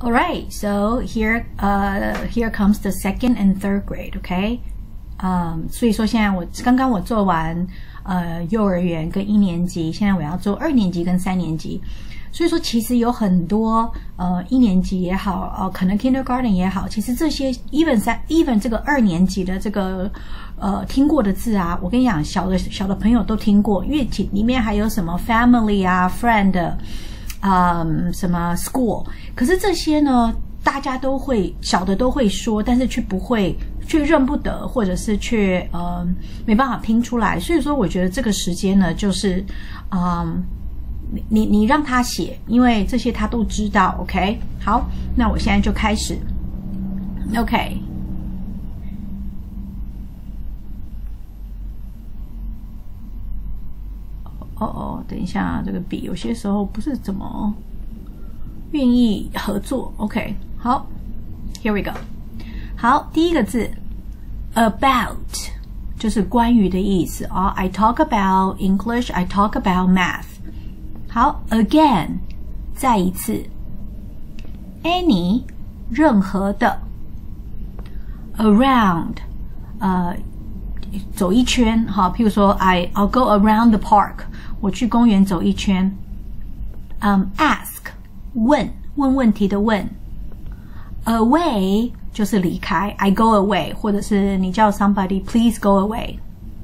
All right, so here comes the second and third grade, okay? 所以说现在刚刚我做完幼儿园跟1年级，现在我要做2年级跟3年级。所以说其实有很多1年级也好，可能 kindergarten 也好，其实这些 even 这个2年级的这个听过的字啊，我跟你讲，小的朋友都听过，因为里面还有什么 family 啊 friend 什么 school， 可是这些呢大家都会，小的都会说，但是却不会，却认不得，或者是却没办法拼出来。所以说我觉得这个时间呢就是你让他写，因为这些他都知道 OK。 好，那我现在就开始 OK。 等一下，这个笔有些时候不是怎么愿意合作 OK。 好， Here we go。 好，第一个字 about 就是关于的意思啊。I talk about English, I talk about math。 好 again 再一次 any 任何的 around 走一圈，好，譬如说 I'll go around the park， 我去公园走一圈。ask 问问题的问。away 就是离开 I go away， 或者是你叫 somebody please go away。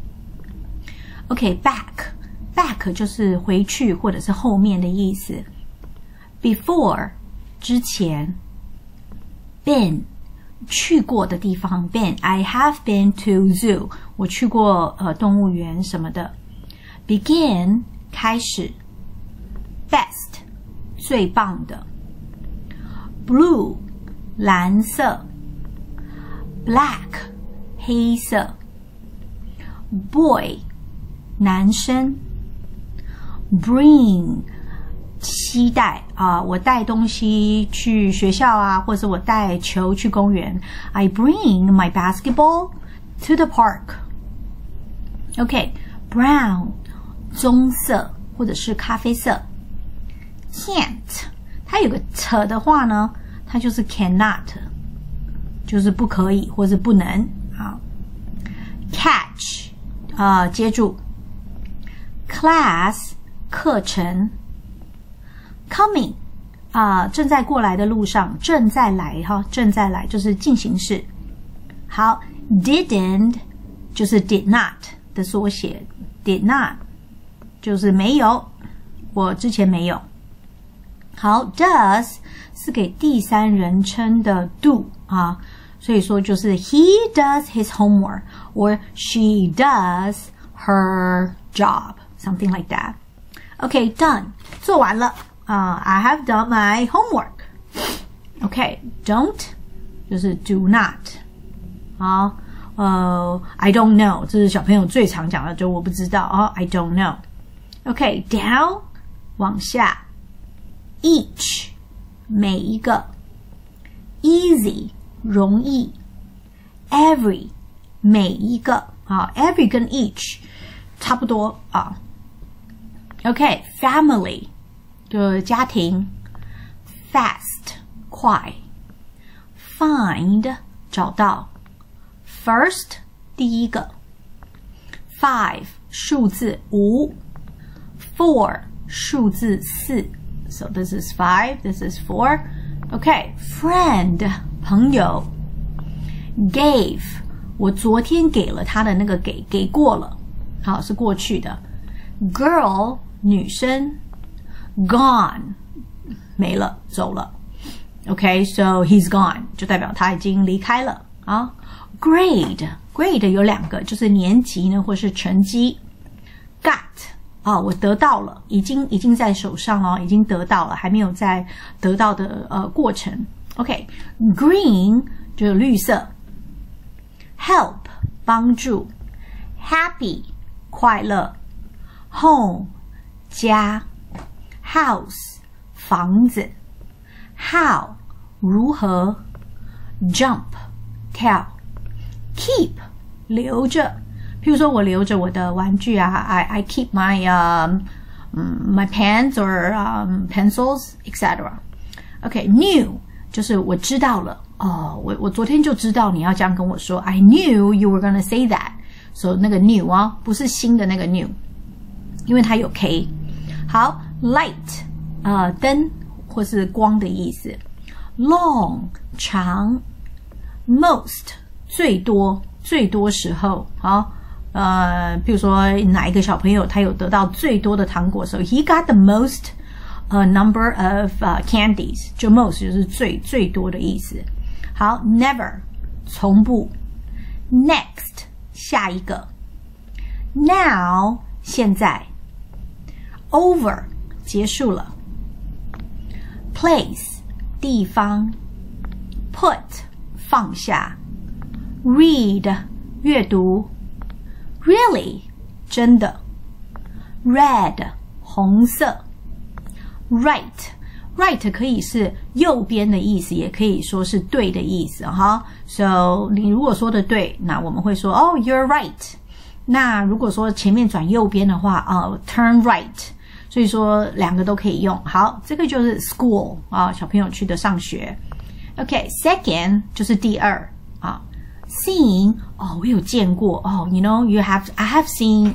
OK back 就是回去或者是后面的意思。 before 之前。 been 去过的地方 been I have been to zoo， 我去过动物园什么的。 begin 开始。 best 最棒的。 blue 蓝色。 black 黑色。 boy 男生。 bring 期待我带东西去学校啊，或者我带球去公园。 I bring my basketball to the park。 OK brown 棕色或者是咖啡色。 can't 它有个 t 的话呢，它就是 cannot， 就是不可以或者不能。好 catch 接住。 class 课程。 coming 正在过来的路上，正在来正在来就是进行式。好 didn't 就是 did not 的缩写， did not 就是没有，我之前没有。好 does 是给第三人称的 do 所以说就是 he does his homework or she does her job, something like that. Okay, done 做完了。I have done my homework. Okay, don't 就是 do not。 好I don't know 这是小朋友最常讲的，就我不知道I don't know。 Okay, down 往下。 each 每一个。 easy 容易。 every 每一个every 跟 each 差不多Okay, family就是家庭。 fast 快。 find 找到。 first 第一个。 5数字5。 4数字4。 So this is 5, this is 4. Okay, friend 朋友。 gave 我昨天给了他的那个给过了，好是过去的。 girl 女生。 gone 没了走了。 Okay, so he's gone 就代表他已经离开了grade 有两个，就是年级呢或是成绩。 got 我得到了，已经在手上了，已经得到了，还没有在得到的过程。 Okay, green 就是绿色。 help 帮助。 happy 快乐。 home 家。 house 房子。 how 如何。 jump 跳。 keep 留着，譬如说我留着我的玩具I keep my my pens or pencils etc. Okay, new 就是我知道了哦，我昨天就知道你要这样跟我说 I knew you were gonna say that. So 那个 new 啊，不是新的那个 new， 因为它有 k。好 light 灯或是光的意思。long 长。most 最多时候。好，比如说哪一个小朋友他有得到最多的糖果的时候 he got the most number of candies， 就 most 就是最多的意思。好 never 从不。next 下一个。now 现在。over 结束了。place 地方。put 放下。read 阅读。really 真的。red 红色。right 可以是右边的意思，也可以说是对的意思哈。So 你如果说的对，那我们会说哦 you're right。那如果说前面转右边的话turn right。所以说两个都可以用。好，这个就是 school 小朋友去的上学。OK， second 就是第二seen 我有见过you know I have seen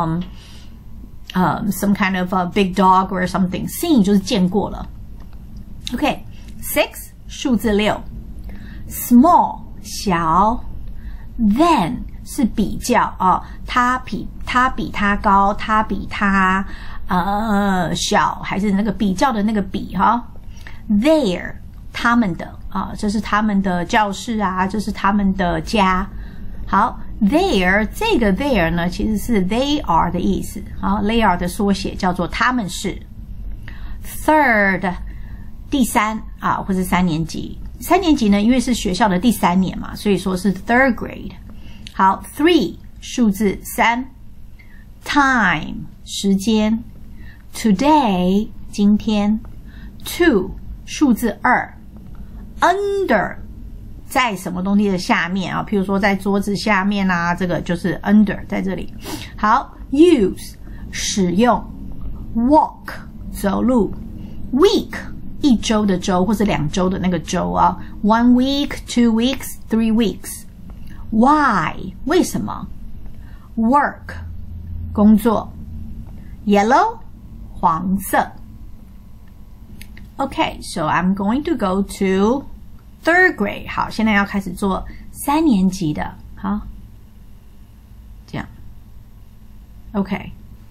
some kind of a big dog or something. Seen 就是见过了。OK， 6数字6。small 小。than 是比较他比他高，他比他小，还是那个比较的那个比哈。their 他们的这是他们的教室这是他们的家。好 their 这个 their 呢其实是 they are 的意思。好 they are 的缩写叫做他们是。third 第三或是3年级。3年级呢因为是学校的第3年嘛，所以说是 third grade。好 3数字3。time 时间。today 今天。2数字2。under 在什么东西的下面譬如说在桌子下面这个就是 under 在这里。好 use 使用。walk 走路。week 一周的周或是2周的那个周1 week 2 weeks 3 weeks。why 为什么。work 工作。yellow 黄色。Okay, so I'm going to go to 3rd grade. 好，现在要开始做3年级的。好，这样。Okay.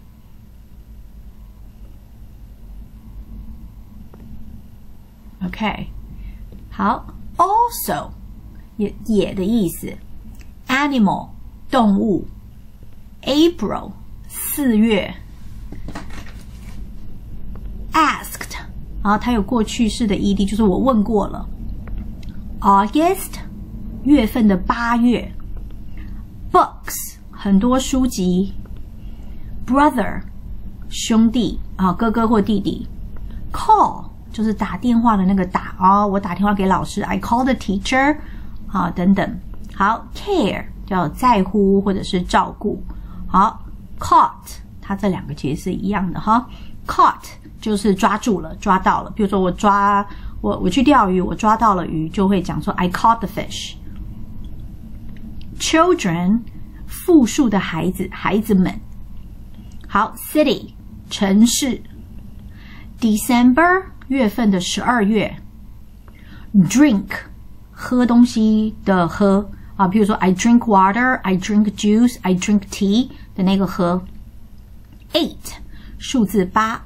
Okay. 好 ，also 也的意思。animal 动物。April 4月。asked它有过去式的 ed， 就是我问过了。August 月份的8月。Books 很多书籍。Brother 兄弟哥哥或弟弟。Call 就是打电话的那个打我打电话给老师 I call the teacher 等等。好 care 叫在乎或者是照顾。好 caught 它这两个其实是一样的哈。Caught 就是抓住了，抓到了。比如说我去钓鱼，我抓到了鱼，就会讲说 I caught the fish。Children 复数的孩子，孩子们。好 ，city 城市。December 月份的12月。Drink 喝东西的喝比如说 I drink water, I drink juice, I drink tea 的那个喝。8数字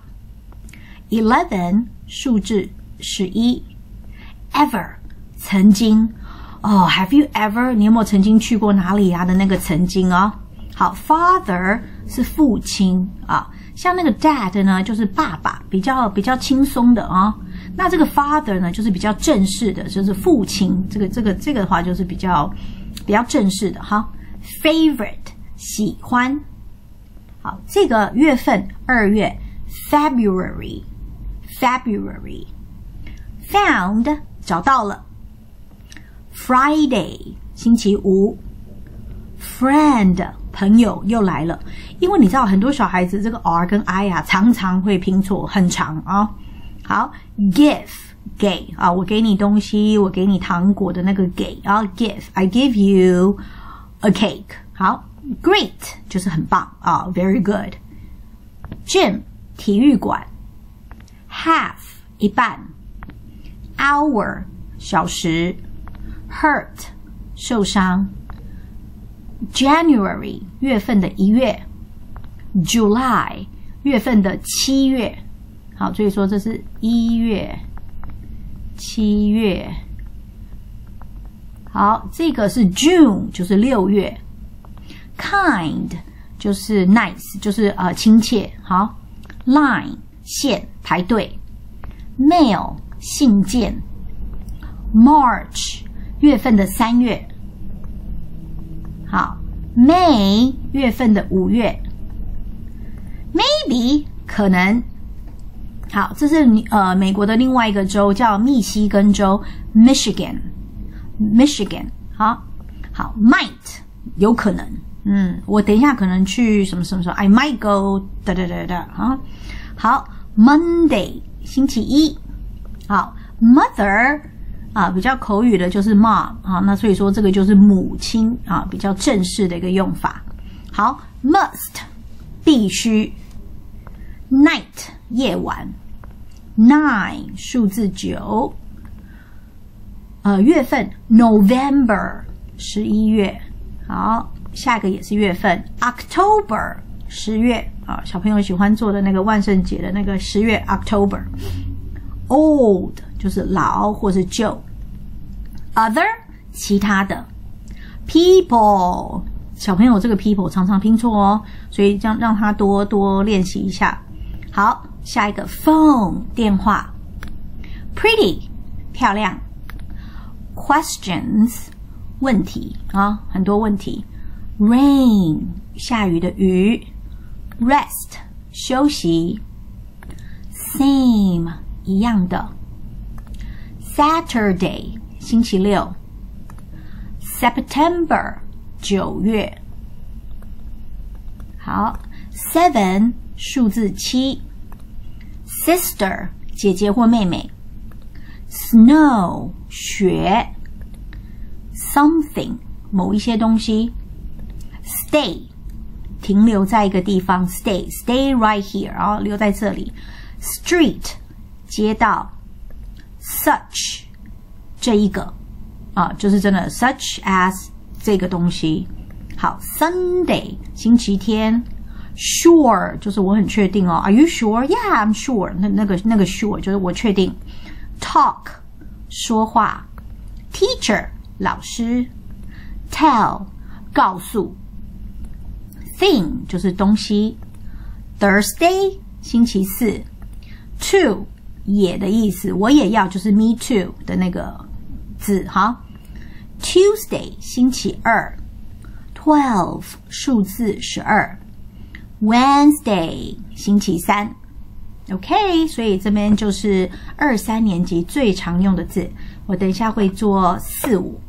8。11数字11。Ever 曾经have you ever 你有没有曾经去过哪里的那个曾经好 father 是父亲像那个 dad 呢就是爸爸，比较轻松的那这个 father 呢就是比较正式的，就是父亲，这个的话就是比较正式的favorite 喜欢。好，这个月份2月 February。Found 找到了。Friday 星期五。Friend 朋友又来了，因为你知道很多小孩子这个 R 跟 I 常常会拼错，很长好 give 给啊，我给你东西，我给你糖果的那个给啊 give，I give you a cake。好 ，great 就是很棒啊 ，very good。Gym 体育馆 ，half 一半 ，hour 小时 ，hurt 受伤 ，January 月份的1月 ，July 月份的7月。好，所以说这是1月、7月。好，这个是 June， 就是6月。Kind 就是 nice， 就是亲切。好 ，line 线排队。Mail 信件。March 月份的3月。好 ，May 月份的5月。Maybe 可能。好，这是美国的另外一个州叫密西根州 Michigan。好 might 有可能，我等一下可能去什么什么时候 I might go 啊。好 Monday 星期一。好 Mother 啊，比较口语的就是 mom 啊，那所以说这个就是母亲啊，比较正式的一个用法。好 must 必须。Night 夜晚 9 数字9月份 November 11月。好，下一个也是月份 October 10月啊，小朋友喜欢做的那个万圣节的那个10月 October。 Old 就是老或是旧。Other 其他的。People 小朋友这个 people 常常拼错哦，所以这样让他多多练习一下。好，下一个 phone 电话。Pretty 漂亮。Questions 问题啊，很多问题。Rain 下雨的雨。Rest 休息。Same 一样的。Saturday 星期六。September 9月。好 7数字7。Sister 姐姐或妹妹。Snow 雪。Something 某一些东西。Stay 停留在一个地方 stay right here， 然后留在这里。Street 街道。Such 这一个啊，就是真的 such as 这个东西。好 Sunday 星期天。Sure 就是我很确定哦。Are you sure? Yeah, I'm sure. 那个 sure 就是我确定。Talk 说话。Teacher 老师。Tell 告诉。Thing 就是东西。Thursday 星期四。To 也的意思，我也要就是 me too 的那个字哈。Tuesday 星期二。12数字12。Wednesday 星期三。 OK， 所以这边就是2、3年级最常用的字，我等一下会做4、5。